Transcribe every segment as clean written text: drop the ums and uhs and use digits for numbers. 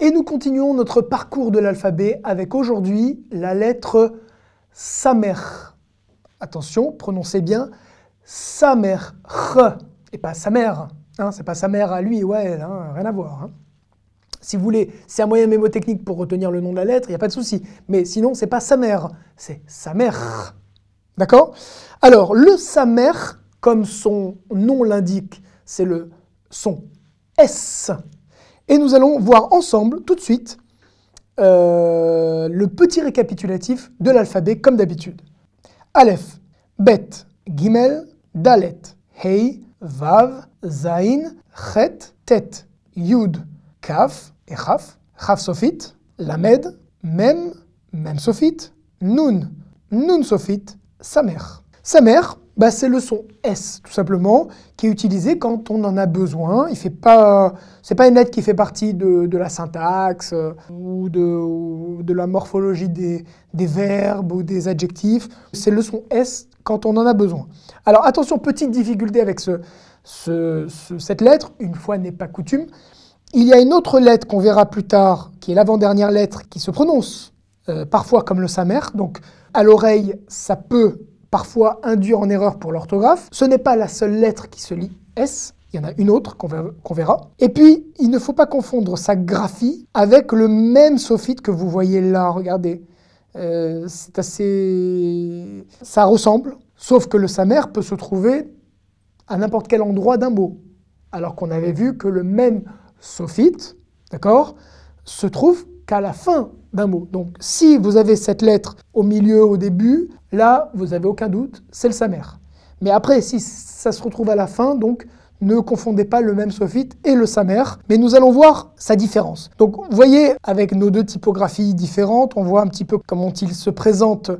Et nous continuons notre parcours de l'alphabet avec aujourd'hui la lettre Samer. Attention, prononcez bien Samer, ch, et pas Samer. Hein, c'est pas sa mère à lui ou à elle, hein, rien à voir. Hein. Si vous voulez, c'est un moyen mémotechnique pour retenir le nom de la lettre, il n'y a pas de souci. Mais sinon, c'est pas sa mère, c'est sa mère. D'accord? Alors, le Samer, comme son nom l'indique, c'est le son S. Et nous allons voir ensemble, tout de suite, le petit récapitulatif de l'alphabet, comme d'habitude. Aleph, Bet, Gimel, Dalet, Hei, Vav, Zain, Chet, Tet, Yud, Kaf et Chaf, Chaf Sophit, Lamed, Mem, Mem Sophit, Nun, Nun Sophit, Samer. Samer, bah c'est le son S, tout simplement, qui est utilisé quand on en a besoin. C'est pas une lettre qui fait partie de la syntaxe ou de la morphologie des verbes ou des adjectifs. C'est le son S quand on en a besoin. Alors attention, petite difficulté avec cette lettre, une fois n'est pas coutume. Il y a une autre lettre qu'on verra plus tard, qui est l'avant-dernière lettre, qui se prononce parfois comme le Samer. Donc à l'oreille, ça peut parfois induire en erreur pour l'orthographe. Ce n'est pas la seule lettre qui se lit S, il y en a une autre qu'on verra. Et puis, il ne faut pas confondre sa graphie avec le même sophite que vous voyez là, regardez. C'est assez... Ça ressemble, sauf que le Samer peut se trouver à n'importe quel endroit d'un mot. Alors qu'on avait vu que le même sophite, d'accord, se trouve qu'à la fin d'un mot. Donc, si vous avez cette lettre au milieu, au début, là, vous n'avez aucun doute, c'est le Samer. Mais après, si ça se retrouve à la fin, donc, ne confondez pas le même sophite et le Samer, mais nous allons voir sa différence. Donc, vous voyez, avec nos deux typographies différentes, on voit un petit peu comment ils se présentent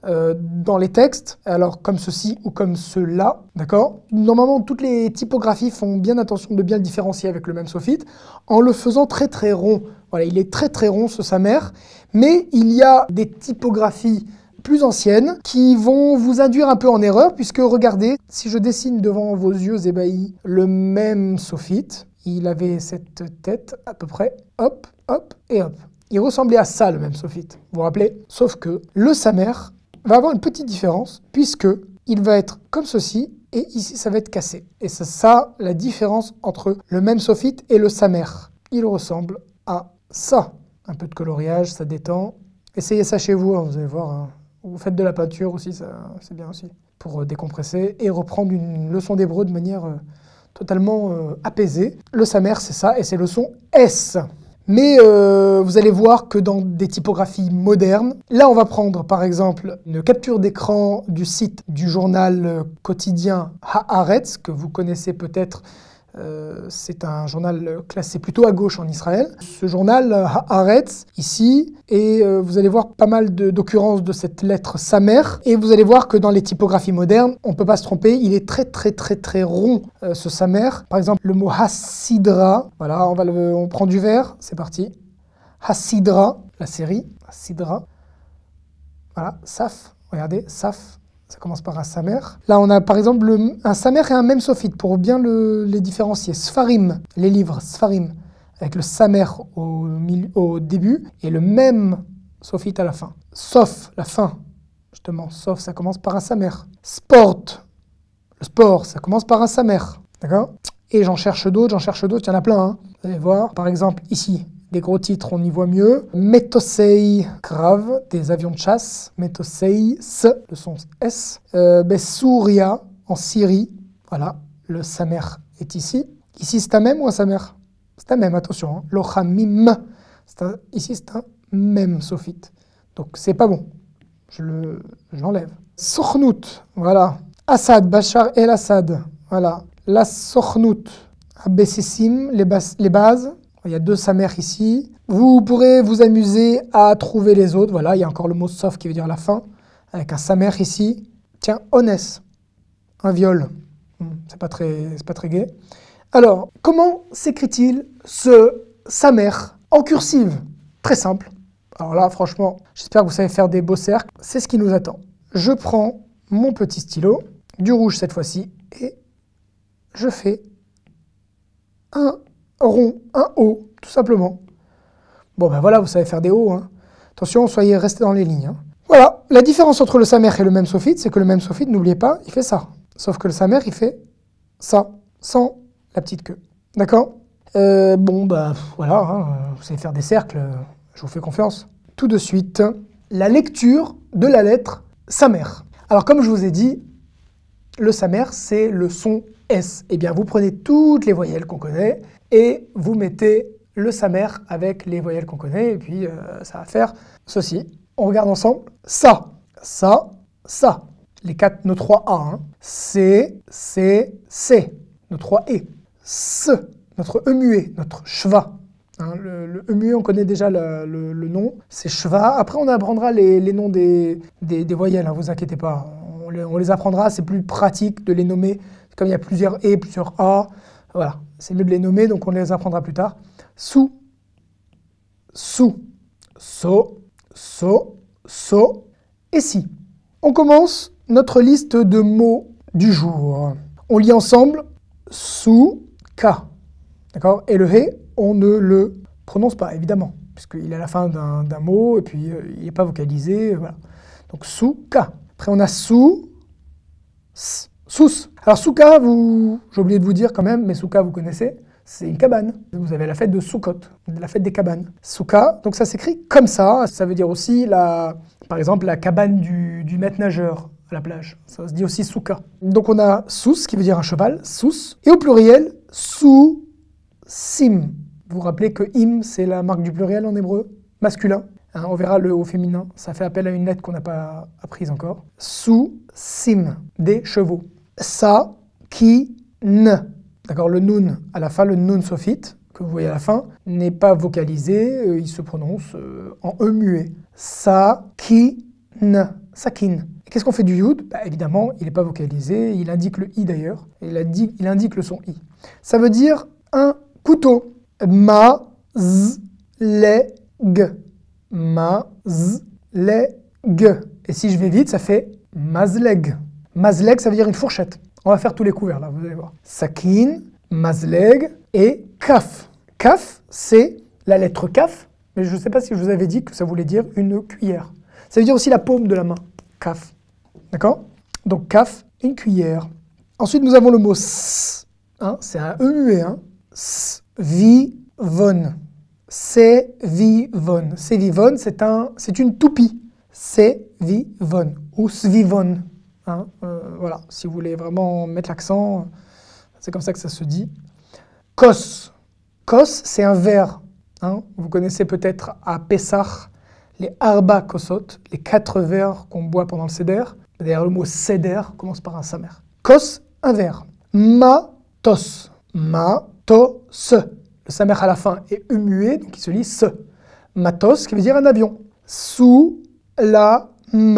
dans les textes, alors comme ceci ou comme cela, d'accord? Normalement, toutes les typographies font bien attention de bien le différencier avec le même sophite, en le faisant très très rond. Voilà, il est très très rond ce Samer, mais il y a des typographies plus anciennes qui vont vous induire un peu en erreur, puisque regardez, si je dessine devant vos yeux ébahis le même sophite, il avait cette tête à peu près, hop, hop et hop. Il ressemblait à ça le même sophite, vous vous rappelez? Sauf que le Samer va avoir une petite différence, puisque il va être comme ceci, et ici ça va être cassé. Et c'est ça la différence entre le même sophite et le Samer. Il ressemble à ça. Un peu de coloriage, ça détend. Essayez ça chez vous, hein, vous allez voir. Hein. Vous faites de la peinture aussi, c'est bien aussi. Pour décompresser et reprendre une leçon d'hébreu de manière totalement apaisée. Le Samer, c'est ça, et c'est le son S. Mais vous allez voir que dans des typographies modernes, là on va prendre par exemple une capture d'écran du site du journal quotidien Haaretz, que vous connaissez peut-être, c'est un journal classé plutôt à gauche en Israël. Ce journal Haaretz, ici, et vous allez voir pas mal d'occurrences de cette lettre Samer, et vous allez voir que dans les typographies modernes, on ne peut pas se tromper, il est très très très très rond ce Samer. Par exemple, le mot Hasidra, voilà, on prend du vert, c'est parti. Hasidra, la série, Hasidra, voilà, Saf, regardez, Saf. Ça commence par un Samer. Là, on a par exemple un Samer et un même sophite pour bien les différencier. Sfarim, les livres, Sfarim, avec le Samer au début et le même sophite à la fin. Sauf la fin, justement, sauf ça commence par un Samer. Sport, le sport, ça commence par un Samer. D'accord? Et j'en cherche d'autres, il y en a plein. Hein. Vous allez voir, par exemple, ici. Des gros titres, on y voit mieux. Metosei Krav, des avions de chasse. Metosei S, le son S. Souria, en Syrie. Voilà, le Samer est ici. Ici, c'est un même ou un Samer? C'est un même, attention. Hein. Lochamim, ici, c'est un même sophite. Donc, c'est pas bon. Je l'enlève. Sokhnout, voilà. Assad, Bachar el-Assad. Voilà. La Sokhnout. Abessissim, les bases. Il y a deux Samer ici. Vous pourrez vous amuser à trouver les autres. Voilà, il y a encore le mot sauf qui veut dire la fin. Avec un Samer ici. Tiens, Onès. Un viol. C'est pas très gai. Alors, comment s'écrit-il ce Samer en cursive? Très simple. Alors là, franchement, j'espère que vous savez faire des beaux cercles. C'est ce qui nous attend. Je prends mon petit stylo, du rouge cette fois-ci, et je fais un rond, un O, tout simplement. Bon, ben voilà, vous savez faire des hauts. Hein. Attention, soyez restés dans les lignes. Hein. Voilà, la différence entre le samer et le même sophite, c'est que le même sophite, n'oubliez pas, il fait ça. Sauf que le samer, il fait ça, sans la petite queue. D'accord? Bon, bah voilà, hein, vous savez faire des cercles, je vous fais confiance. Tout de suite, la lecture de la lettre samer. Alors comme je vous ai dit, le samer, c'est le son S. Eh bien, vous prenez toutes les voyelles qu'on connaît et vous mettez le samer avec les voyelles qu'on connaît, et puis ça va faire ceci. On regarde ensemble. Ça, ça, ça. Nos 3 A. Hein. C, nos 3 E. Ce, notre E muet, notre shva. Hein, le E muet, on connaît déjà le nom, c'est shva. Après, on apprendra les noms des voyelles, hein, vous inquiétez pas. On les apprendra, c'est plus pratique de les nommer. Comme il y a plusieurs E, plusieurs A, voilà. C'est mieux de les nommer, donc on les apprendra plus tard. Sou, so, et si. On commence notre liste de mots du jour. On lit ensemble souka. D'accord? Et le he, on ne le prononce pas, évidemment, puisqu'il est à la fin d'un mot, et puis il n'est pas vocalisé, voilà. Donc souka. Après on a sous. Alors souka, j'ai oublié de vous dire quand même, mais souka vous connaissez, c'est une cabane. Vous avez la fête de Sukkot, la fête des cabanes. Souka, donc ça s'écrit comme ça veut dire aussi, par exemple, la cabane du maître nageur à la plage. Ça se dit aussi souka. Donc on a sous, qui veut dire un cheval, sous, et au pluriel, sous, sim. Vous vous rappelez que im, c'est la marque du pluriel en hébreu, masculin. Hein, on verra le au féminin, ça fait appel à une lettre qu'on n'a pas apprise encore. Sous, sim, des chevaux. Sa, ki, n. D'accord, le nun à la fin, le nun sophite, que vous voyez à la fin, n'est pas vocalisé, il se prononce en E muet. Sa, ki, n. Sakin. Et qu'est-ce qu'on fait du yud? Bah, évidemment, il n'est pas vocalisé, il indique le i d'ailleurs, il indique le son i. Ça veut dire un couteau. Ma, z, le, g. Ma, z, le, g. Et si je vais vite, ça fait mazleg. Mazleg, ça veut dire une fourchette. On va faire tous les couverts là, vous allez voir. Sakin, mazleg et kaf. Kaf, c'est la lettre kaf, mais je ne sais pas si je vous avais dit que ça voulait dire une cuillère. Ça veut dire aussi la paume de la main. Kaf. D'accord? Donc kaf, une cuillère. Ensuite, nous avons le mot s. Hein, c'est un E muet. Hein. S, vi, von. C'est vivon. C'est vivon, c'est une toupie. C'est vivon ou svivon. Hein, voilà, si vous voulez vraiment mettre l'accent, c'est comme ça que ça se dit. Kos. Kos, c'est un verre. Hein, vous connaissez peut-être à Pessah les arba kosot, les 4 verres qu'on boit pendant le seder. D'ailleurs, le mot seder commence par un samer. Kos, un verre. Matos. Matos. Le samer à la fin est muet, donc il se lit se. Matos, qui veut dire un avion. Soulam.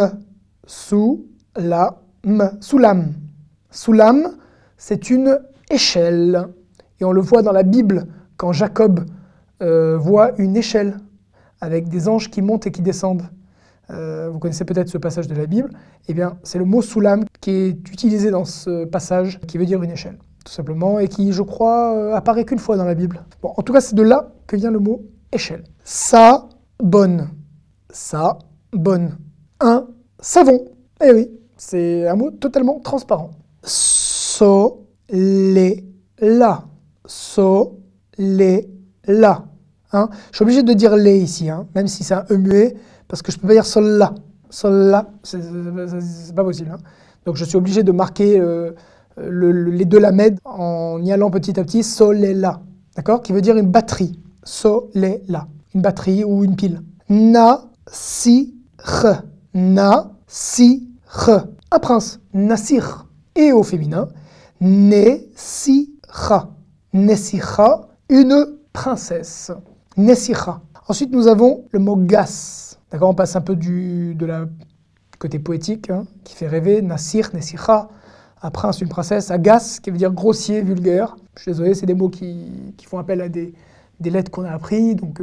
Soulam. Soulam, c'est une échelle. Et on le voit dans la Bible, quand Jacob voit une échelle avec des anges qui montent et qui descendent. Vous connaissez peut-être ce passage de la Bible. Eh bien, c'est le mot soulam qui est utilisé dans ce passage, qui veut dire une échelle, tout simplement, et qui, je crois, apparaît qu'une fois dans la Bible. Bon, en tout cas, c'est de là que vient le mot échelle. Sa bonne. Sa bonne. Un savon. Eh oui, c'est un mot totalement transparent. So, les, la. So, les, la. Hein, je suis obligé de dire les ici, hein, même si c'est un E muet, parce que je ne peux pas dire sol la. Sol la, c'est pas possible. Hein. Donc je suis obligé de marquer les deux lamed en y allant petit à petit, sol et la. D'accord? Qui veut dire une batterie. Sol et la. Une batterie ou une pile. Na, si, re. Na, si, re. Un prince. Nasir. Et au féminin, Nessira. Nessira, une princesse. Nessira. Ensuite, nous avons le mot gas. D'accord, on passe un peu du côté poétique, hein, qui fait rêver. Nassir, Nessira, un prince, une princesse. Agas, qui veut dire grossier, vulgaire. Je suis désolé, c'est des mots qui font appel à des lettres qu'on a apprises, donc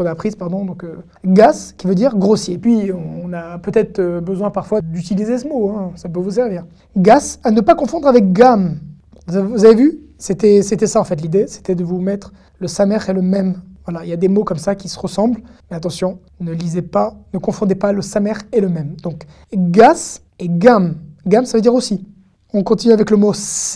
gas, qui veut dire grossier. Puis, on a peut-être besoin parfois d'utiliser ce mot, hein, ça peut vous servir. Gas, à ne pas confondre avec gamme. Vous avez vu? C'était ça en fait l'idée, c'était de vous mettre le samer et le même. Voilà, il y a des mots comme ça qui se ressemblent. Mais attention, ne lisez pas, ne confondez pas le samer et le même. Donc, gas et gam. Gam, ça veut dire aussi. On continue avec le mot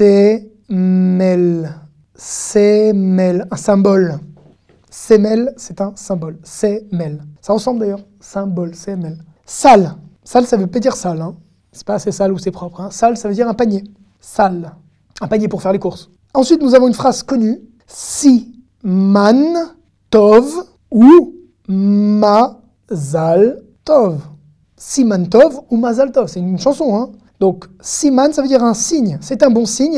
semel. Semel, un symbole. Semel, c'est un symbole. Semel. Ça ressemble d'ailleurs. Symbole, semel. Sale. Sale, ça veut pas dire sale. Hein. C'est pas assez sale ou c'est propre. Hein. Sale, ça veut dire un panier. Sale. Un panier pour faire les courses. Ensuite, nous avons une phrase connue. Si man tov ou mazal tov. Siman tov ou mazal tov. C'est une chanson. Hein. Donc, siman, ça veut dire un signe. C'est un bon signe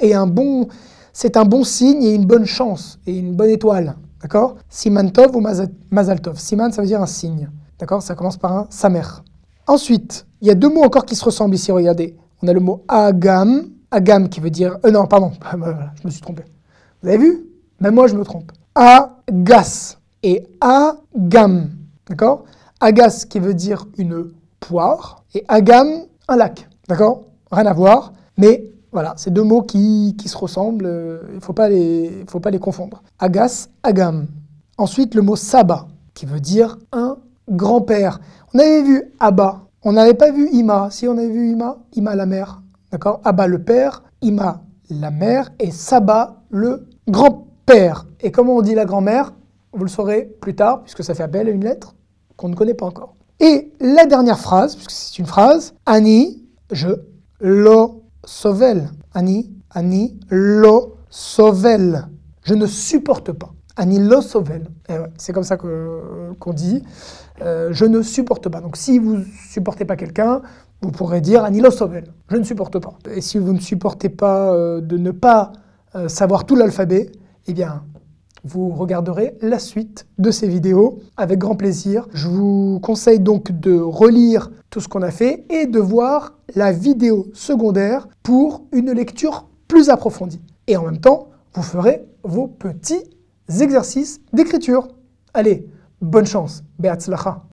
c'est un bon signe et une bonne chance et une bonne étoile. D'accord? Siman tov ou mazal tov. Siman, ça veut dire un signe. D'accord? Ça commence par un samer. Ensuite, il y a deux mots encore qui se ressemblent ici. Regardez. On a le mot agam. Agam qui veut dire... non, pardon. Je me suis trompé. Vous avez vu? Même moi, je me trompe. Agas et agam. D'accord? Agas qui veut dire une poire et agam, un lac. D'accord? Rien à voir. Mais voilà, c'est deux mots qui se ressemblent. Il ne faut pas les confondre. Agas, agam. Ensuite, le mot saba qui veut dire un grand-père. On avait vu Abba. On n'avait pas vu Ima. Si on avait vu Ima, Ima la mère. D'accord? Abba le père, Ima la mère et Saba le grand-père. Et comment on dit la grand-mère? Vous le saurez plus tard, puisque ça fait appel à une lettre qu'on ne connaît pas encore. Et la dernière phrase, puisque c'est une phrase, Ani, je, lo, sovel. Ani, lo, sovel. Je ne supporte pas. Ani, lo, sovel. Ouais, c'est comme ça qu'on dit. Je ne supporte pas. Donc si vous ne supportez pas quelqu'un, vous pourrez dire Ani, lo, sovel. Je ne supporte pas. Et si vous ne supportez pas de ne pas savoir tout l'alphabet, eh bien, vous regarderez la suite de ces vidéos avec grand plaisir. Je vous conseille donc de relire tout ce qu'on a fait et de voir la vidéo secondaire pour une lecture plus approfondie. Et en même temps, vous ferez vos petits exercices d'écriture. Allez, bonne chance. Be'atzlacha.